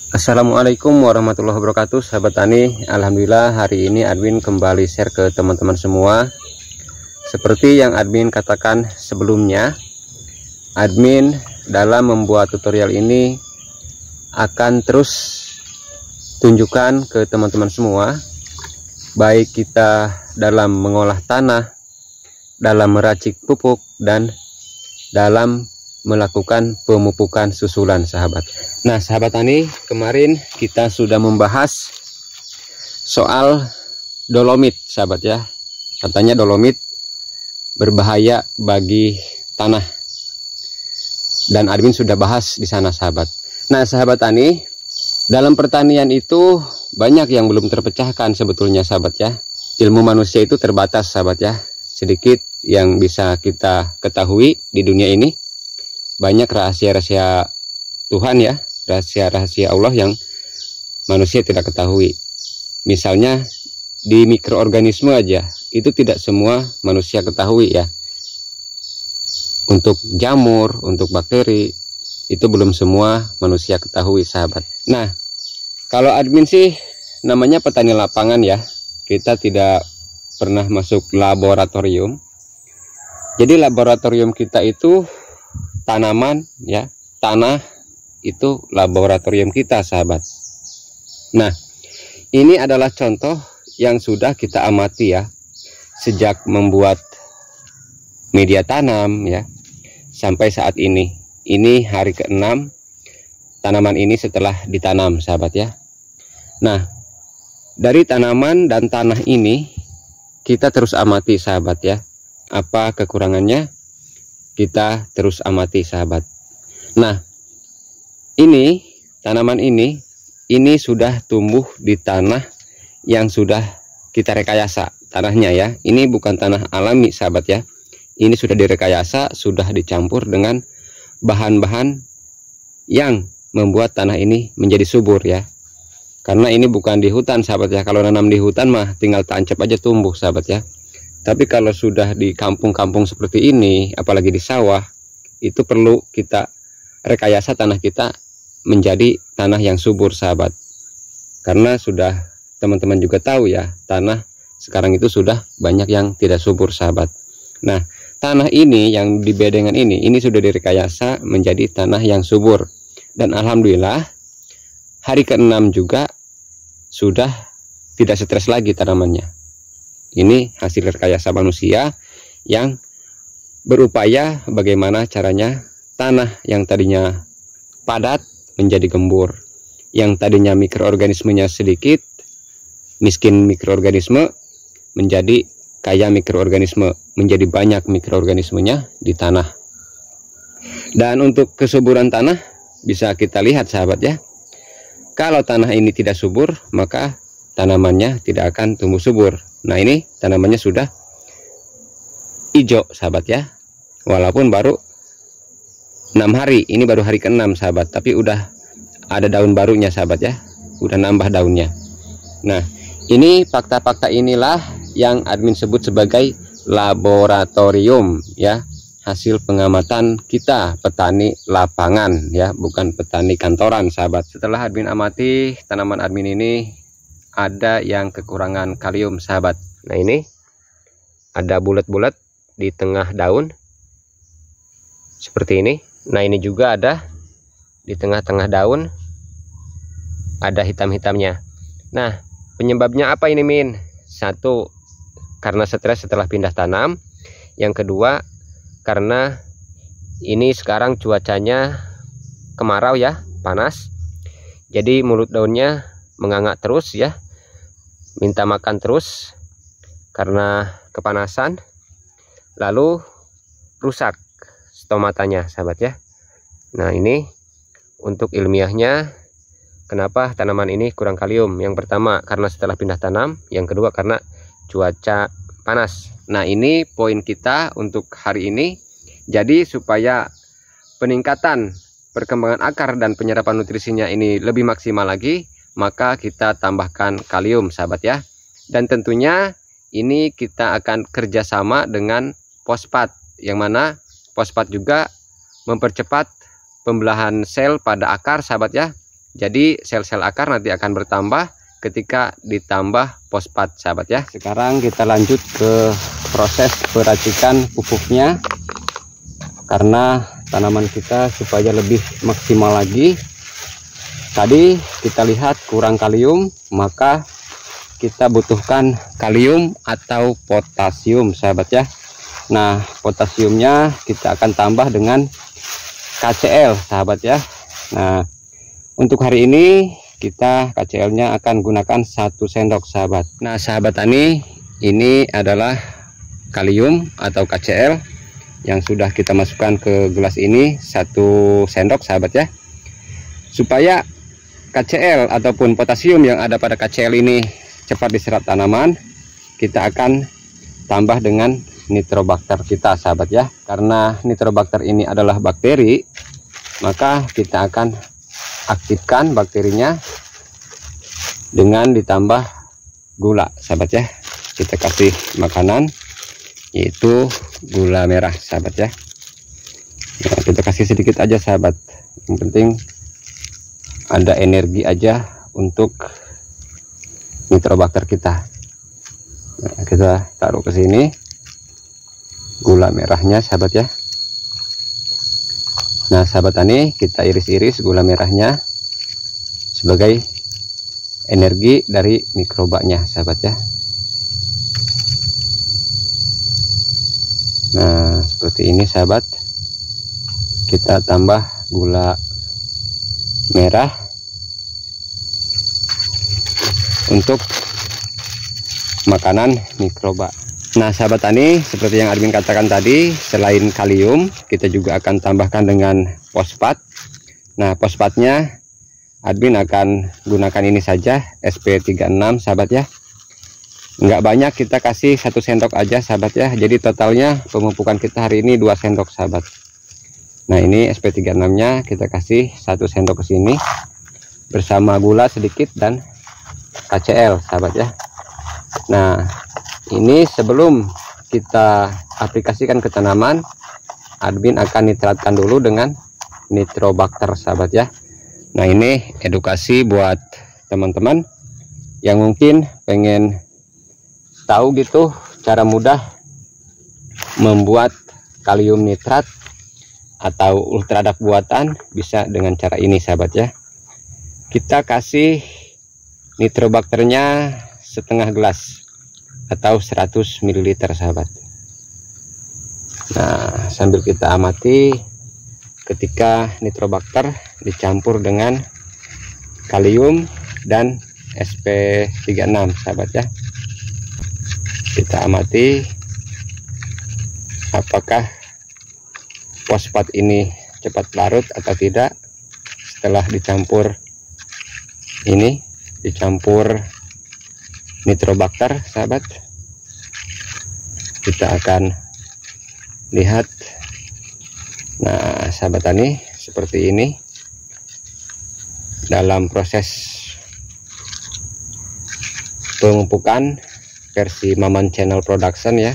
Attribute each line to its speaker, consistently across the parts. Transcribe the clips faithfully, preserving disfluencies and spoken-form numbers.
Speaker 1: Assalamualaikum warahmatullahi wabarakatuh, sahabat tani. Alhamdulillah hari ini admin kembali share ke teman-teman semua. Seperti yang admin katakan sebelumnya, admin dalam membuat tutorial ini akan terus tunjukkan ke teman-teman semua, baik kita dalam mengolah tanah, dalam meracik pupuk, dan dalam melakukan pemupukan susulan, sahabat. Nah, sahabat tani, kemarin kita sudah membahas soal dolomit, sahabat ya. Katanya dolomit berbahaya bagi tanah, dan admin sudah bahas di sana, sahabat. Nah, sahabat tani, dalam pertanian itu banyak yang belum terpecahkan sebetulnya, sahabat ya. Ilmu manusia itu terbatas, sahabat ya. Sedikit yang bisa kita ketahui di dunia ini. Banyak rahasia-rahasia Tuhan ya, rahasia-rahasia Allah yang manusia tidak ketahui. Misalnya di mikroorganisme aja, itu tidak semua manusia ketahui ya. Untuk jamur, untuk bakteri, itu belum semua manusia ketahui, sahabat. Nah, kalau admin sih namanya petani lapangan ya. Kita tidak pernah masuk laboratorium. Jadi laboratorium kita itu tanaman ya, tanah itu laboratorium kita, sahabat. Nah, ini adalah contoh yang sudah kita amati ya, sejak membuat media tanam ya sampai saat ini. Ini hari keenam tanaman ini setelah ditanam, sahabat ya. Nah, dari tanaman dan tanah ini kita terus amati, sahabat ya, apa kekurangannya. Kita terus amati, sahabat. Nah, ini tanaman ini ini sudah tumbuh di tanah yang sudah kita rekayasa tanahnya ya. Ini bukan tanah alami, sahabat ya. Ini sudah direkayasa, sudah dicampur dengan bahan-bahan yang membuat tanah ini menjadi subur ya. Karena ini bukan di hutan, sahabat ya. Kalau nanam di hutan mah tinggal tancap aja tumbuh, sahabat ya. Tapi kalau sudah di kampung-kampung seperti ini, apalagi di sawah, itu perlu kita rekayasa tanah kita menjadi tanah yang subur, sahabat. Karena sudah teman-teman juga tahu ya, tanah sekarang itu sudah banyak yang tidak subur, sahabat. Nah, tanah ini yang di bedengan ini, ini sudah direkayasa menjadi tanah yang subur. Dan alhamdulillah, hari keenam juga sudah tidak stres lagi tanamannya. Ini hasil rekayasa manusia yang berupaya bagaimana caranya tanah yang tadinya padat menjadi gembur, yang tadinya mikroorganismenya sedikit, miskin mikroorganisme, menjadi kaya mikroorganisme, menjadi banyak mikroorganismenya di tanah. Dan untuk kesuburan tanah bisa kita lihat, sahabat ya. Kalau tanah ini tidak subur, maka tanamannya tidak akan tumbuh subur. Nah, ini tanamannya sudah hijau, sahabat ya. Walaupun baru enam hari, ini baru hari keenam, sahabat, tapi udah ada daun barunya, sahabat ya. Udah nambah daunnya. Nah, ini fakta-fakta inilah yang admin sebut sebagai laboratorium ya. Hasil pengamatan kita petani lapangan ya, bukan petani kantoran, sahabat. Setelah admin amati tanaman admin ini, ada yang kekurangan kalium, sahabat. Nah, ini ada bulat-bulat di tengah daun seperti ini. Nah, ini juga ada di tengah-tengah daun, ada hitam-hitamnya. Nah, penyebabnya apa ini, Min? Satu, karena stres setelah pindah tanam. Yang kedua, karena ini sekarang cuacanya kemarau ya, panas. Jadi mulut daunnya menganga terus ya, minta makan terus karena kepanasan, lalu rusak stomatanya, sahabat ya. Nah, ini untuk ilmiahnya kenapa tanaman ini kurang kalium. Yang pertama karena setelah pindah tanam, yang kedua karena cuaca panas. Nah, ini poin kita untuk hari ini. Jadi supaya peningkatan perkembangan akar dan penyerapan nutrisinya ini lebih maksimal lagi, maka kita tambahkan kalium, sahabat ya. Dan tentunya ini kita akan kerjasama dengan fosfat, yang mana fosfat juga mempercepat pembelahan sel pada akar, sahabat ya. Jadi sel-sel akar nanti akan bertambah ketika ditambah fosfat, sahabat ya. Sekarang kita lanjut ke proses peracikan pupuknya, karena tanaman kita supaya lebih maksimal lagi. Tadi kita lihat kurang kalium, maka kita butuhkan kalium atau potasium, sahabat ya. Nah, potasiumnya kita akan tambah dengan K C L, sahabat ya. Nah, untuk hari ini kita K C L-nya akan gunakan satu sendok, sahabat. Nah, sahabat tani, ini adalah kalium atau K C L yang sudah kita masukkan ke gelas ini satu sendok, sahabat ya. Supaya K C L ataupun potasium yang ada pada K C L ini cepat diserap tanaman, kita akan tambah dengan nitrobakter kita, sahabat ya. Karena nitrobakter ini adalah bakteri, maka kita akan aktifkan bakterinya dengan ditambah gula, sahabat ya. Kita kasih makanan, yaitu gula merah, sahabat ya. Nah, kita kasih sedikit aja, sahabat. Yang penting ada energi aja untuk nitrobakter kita. Nah, kita taruh ke sini gula merahnya, sahabat ya. Nah, sahabat tani, kita iris-iris gula merahnya sebagai energi dari mikrobanya, sahabat ya. Nah, seperti ini, sahabat. Kita tambah gula merah untuk makanan mikroba. Nah, sahabat tani, seperti yang admin katakan tadi, selain kalium kita juga akan tambahkan dengan fosfat. Nah, fosfatnya admin akan gunakan ini saja, S P tiga puluh enam, sahabat ya. Enggak banyak, kita kasih satu sendok aja, sahabat ya. Jadi totalnya pemupukan kita hari ini dua sendok, sahabat. Nah, ini S P tiga puluh enam nya kita kasih satu sendok ke sini bersama gula sedikit dan K C L, sahabat ya. Nah, ini sebelum kita aplikasikan ke tanaman, admin akan nitratkan dulu dengan nitrobakter, sahabat ya. Nah, ini edukasi buat teman-teman yang mungkin pengen tahu gitu cara mudah membuat kalium nitrat atau ultradak buatan, bisa dengan cara ini, sahabat ya. Kita kasih nitrobakternya setengah gelas atau seratus mililiter, sahabat. Nah, sambil kita amati ketika nitrobakter dicampur dengan kalium dan S P tiga puluh enam, sahabat ya. Kita amati apakah fosfat ini cepat larut atau tidak setelah dicampur ini, dicampur nitrobakter, sahabat. Kita akan lihat. Nah, sahabat tani, seperti ini dalam proses pemupukan versi Maman Channel Production ya.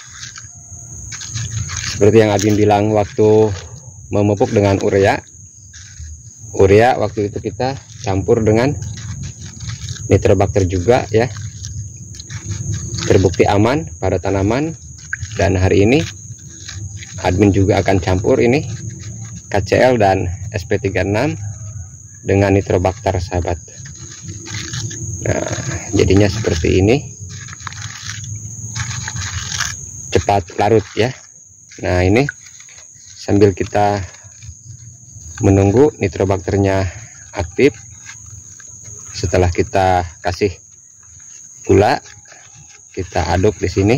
Speaker 1: Seperti yang admin bilang waktu memupuk dengan urea, urea waktu itu kita campur dengan nitrobakter juga ya, terbukti aman pada tanaman. Dan hari ini admin juga akan campur ini K C L dan S P tiga puluh enam dengan nitrobakter, sahabat. Nah, jadinya seperti ini, cepat larut ya. Nah, ini sambil kita menunggu nitrobakternya aktif, setelah kita kasih gula, kita aduk di sini.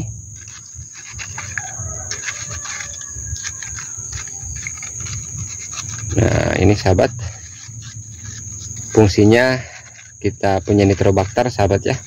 Speaker 1: Nah, ini sahabat, fungsinya kita punya nitrobakter, sahabat ya,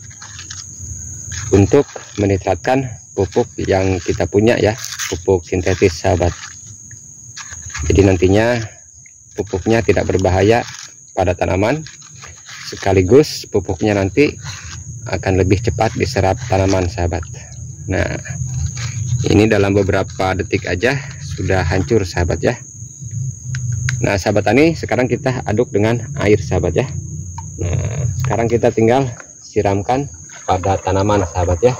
Speaker 1: untuk menitratkan pupuk yang kita punya ya, pupuk sintetis, sahabat. Jadi nantinya pupuknya tidak berbahaya pada tanaman, sekaligus pupuknya nanti akan lebih cepat diserap tanaman, sahabat. Nah, ini dalam beberapa detik aja sudah hancur, sahabat ya. Nah sahabat tani, sekarang kita aduk dengan air sahabat ya. Nah sekarang kita tinggal siramkan pada tanaman sahabat ya.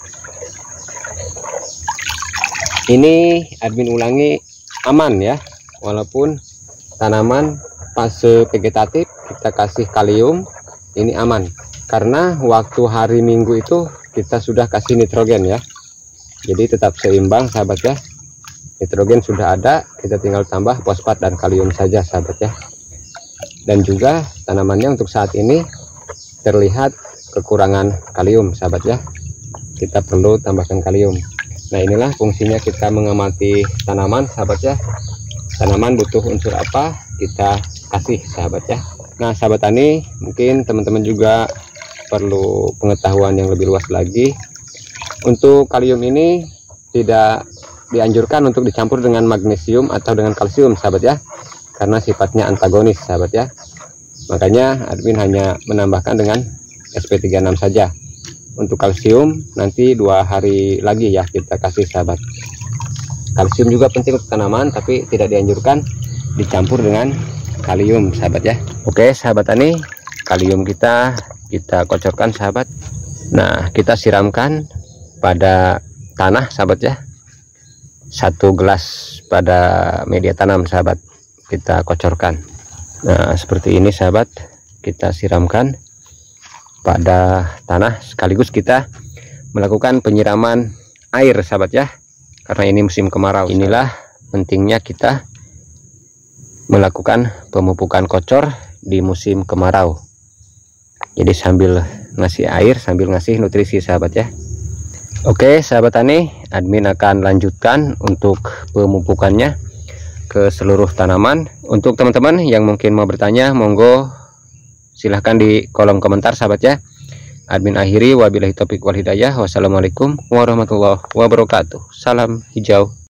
Speaker 1: Ini admin ulangi aman ya, walaupun tanaman fase vegetatif kita kasih kalium, ini aman karena waktu hari Minggu itu kita sudah kasih nitrogen ya, jadi tetap seimbang sahabat ya. Nitrogen sudah ada, kita tinggal tambah fosfat dan kalium saja sahabat ya. Dan juga tanamannya untuk saat ini terlihat kekurangan kalium sahabat ya, kita perlu tambahkan kalium. Nah inilah fungsinya kita mengamati tanaman sahabat ya. Tanaman butuh unsur apa, kita kasih sahabat ya. Nah sahabat tani, mungkin teman-teman juga perlu pengetahuan yang lebih luas lagi. Untuk kalium ini tidak dianjurkan untuk dicampur dengan magnesium atau dengan kalsium sahabat ya, karena sifatnya antagonis sahabat ya. Makanya admin hanya menambahkan dengan S P tiga puluh enam saja. Untuk kalsium nanti dua hari lagi ya kita kasih sahabat. Kalsium juga penting untuk tanaman, tapi tidak dianjurkan dicampur dengan kalium sahabat ya. Oke sahabat tani, kalium kita kita kocorkan sahabat. Nah kita siramkan pada tanah sahabat ya, satu gelas pada media tanam sahabat kita kocorkan. Nah seperti ini sahabat, kita siramkan pada tanah sekaligus kita melakukan penyiraman air sahabat ya, karena ini musim kemarau. Inilah pentingnya kita melakukan pemupukan kocor di musim kemarau, jadi sambil ngasih air sambil ngasih nutrisi sahabat ya. Oke sahabat tani, admin akan lanjutkan untuk pemupukannya ke seluruh tanaman. Untuk teman-teman yang mungkin mau bertanya, monggo silahkan di kolom komentar sahabat ya. Admin akhiri, wabillahi taufiq wal hidayah. Wassalamualaikum warahmatullahi wabarakatuh. Salam hijau.